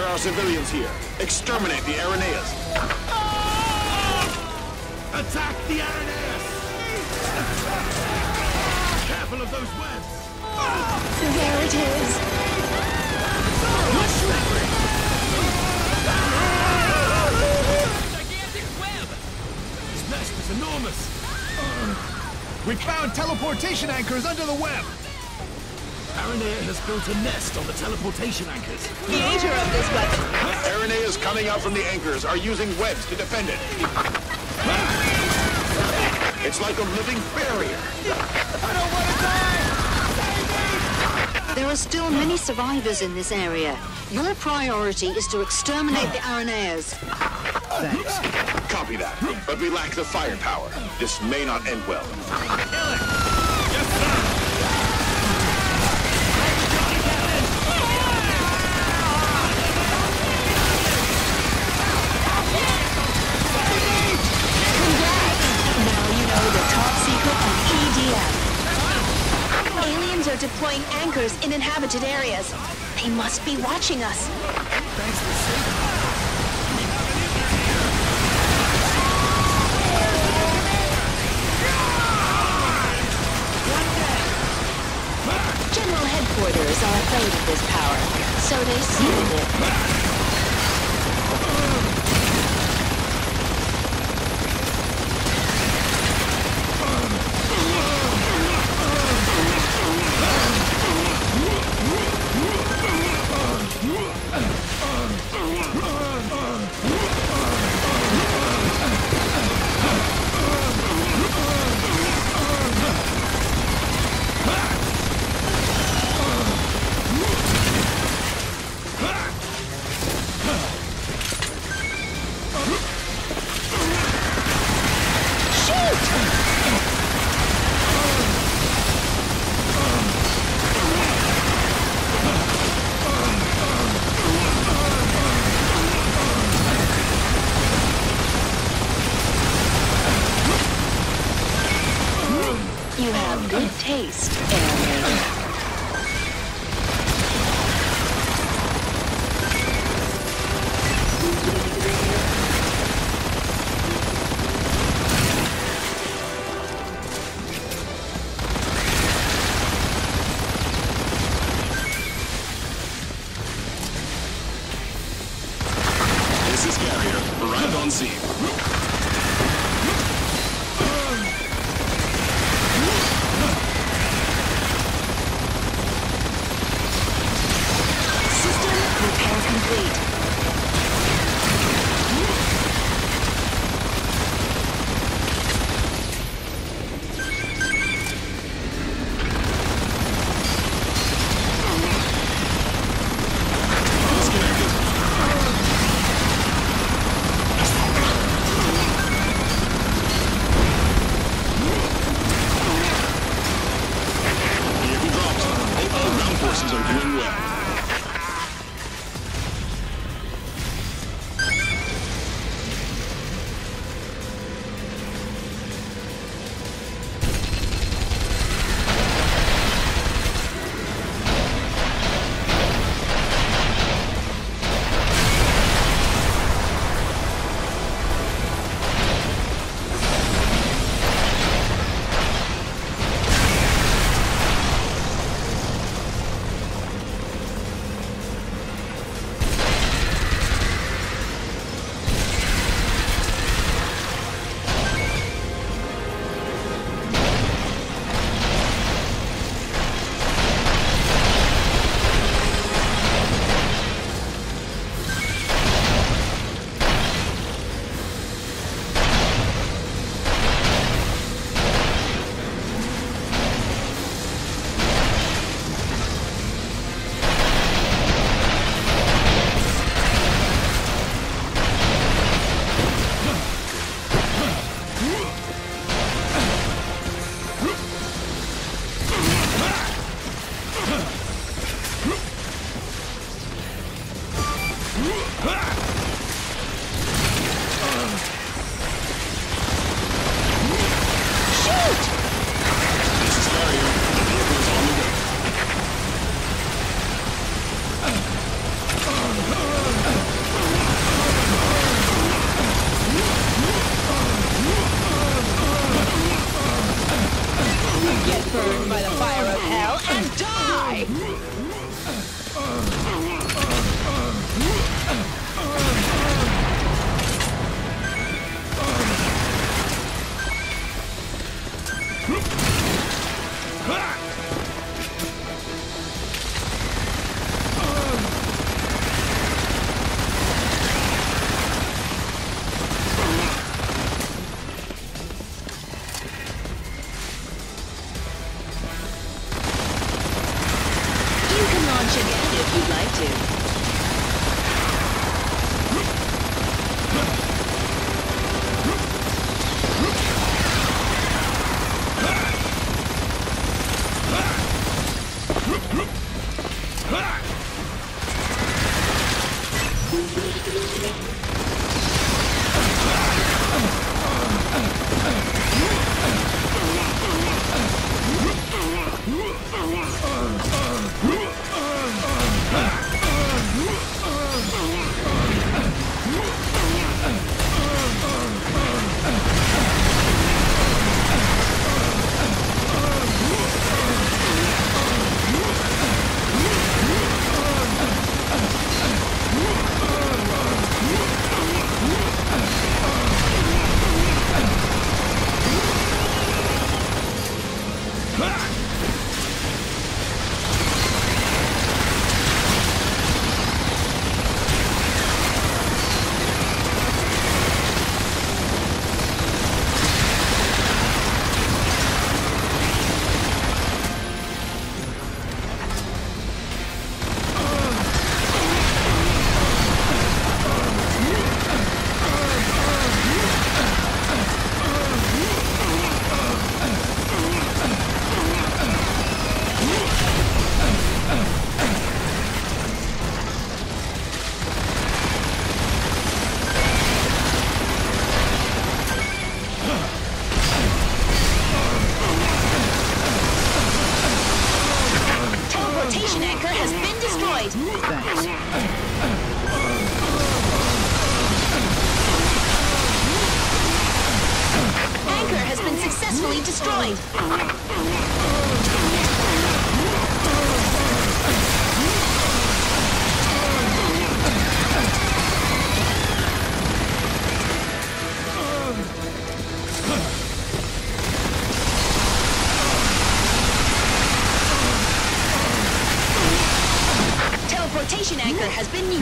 There are civilians here. Exterminate the Arenaeus. Attack the Arenaeus! Careful of those webs! There it is. Gigantic web! This nest is enormous. We found teleportation anchors under the web. Aranea has built a nest on the teleportation anchors. Creator of this weapon. Arenaeus coming out from the anchors are using webs to defend it. It's like a living barrier. I don't want to die! Save me! There are still many survivors in this area. Your priority is to exterminate the Arenaeus. Thanks. Copy that. But we lack the firepower. This may not end well. Yes, sir! Now you know the top secret of EDF. Aliens are deploying anchors in inhabited areas. They must be watching us. Thanks for saving me. General headquarters are afraid of this power, so they sealed it. You have good taste, Airman. This is Carrier. Arrived on scene. System repair complete. Vehicle dropped. All ground forces are doing well.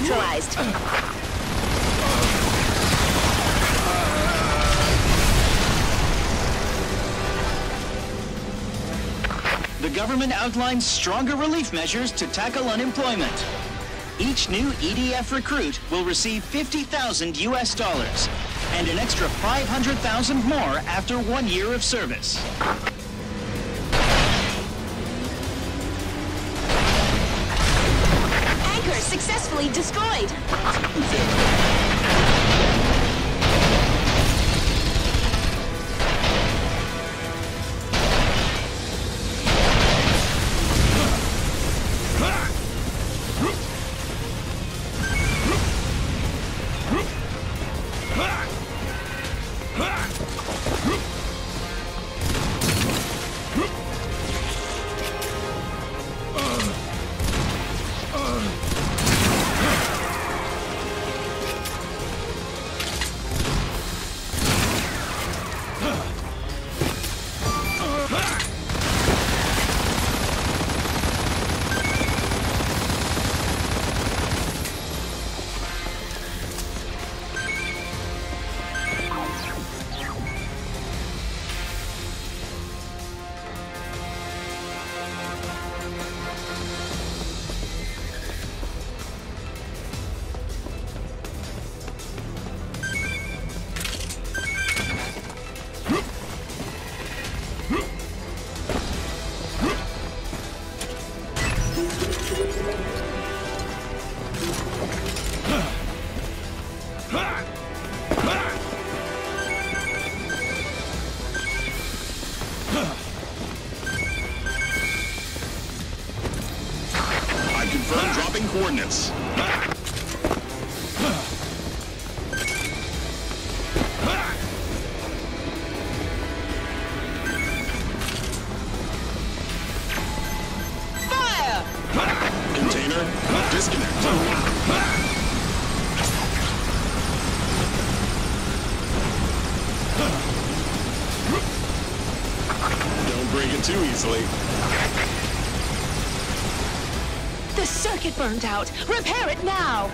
neutralized. The government outlines stronger relief measures to tackle unemployment. Each new EDF recruit will receive $50,000 US and an extra $500,000 more after 1 year of service. Anchor successfully destroyed. Confirm dropping coordinates. Fire! Container disconnect. Don't break it too easily. The circuit burned out. Repair it now!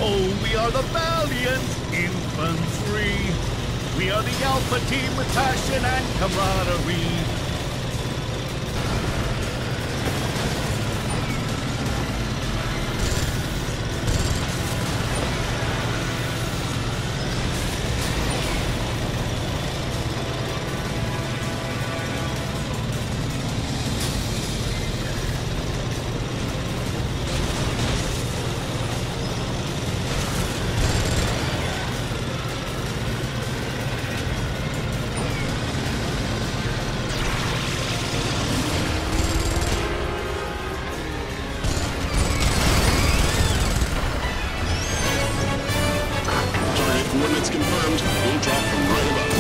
Oh, we are the valiant infantry. We are the Alpha team with passion and camaraderie. Coordinates confirmed. We'll drop from right above.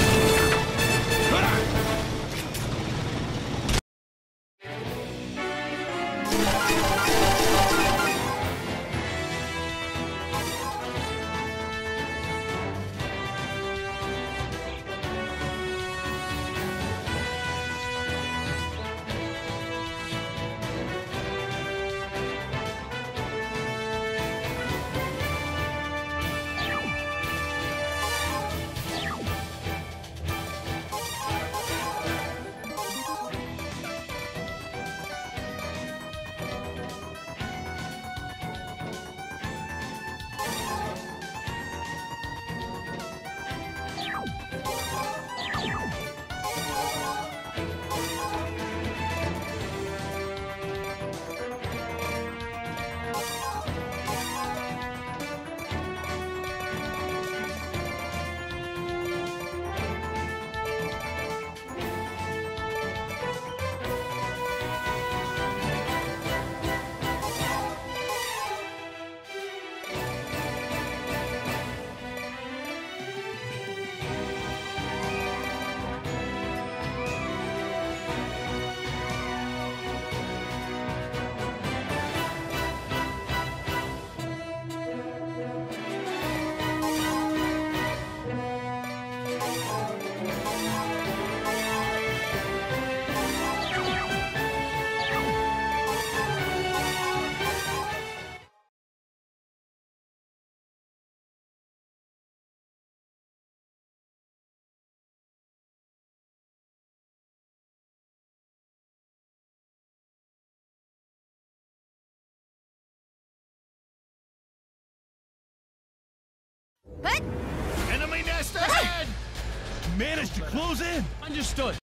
Enemy nest ahead! Managed to close in. Understood.